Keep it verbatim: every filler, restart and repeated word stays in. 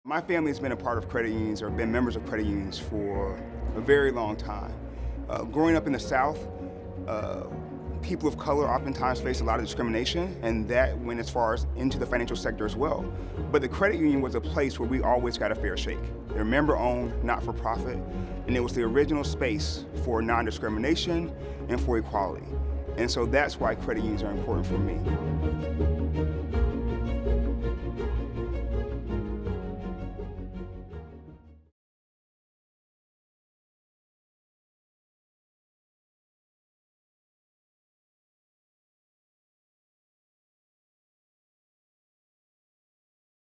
My family has been a part of credit unions or been members of credit unions for a very long time. Uh, growing up in the South, uh, people of color oftentimes face a lot of discrimination, and that went as far as into the financial sector as well. But the credit union was a place where we always got a fair shake. They're member-owned, not-for-profit, and it was the original space for non-discrimination and for equality. And so that's why credit unions are important for me.